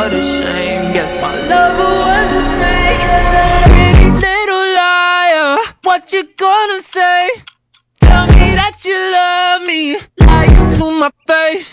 what a shame. Guess my lover was a snake. Pretty little liar, what you gonna say? Tell me that you love me, lying to my face.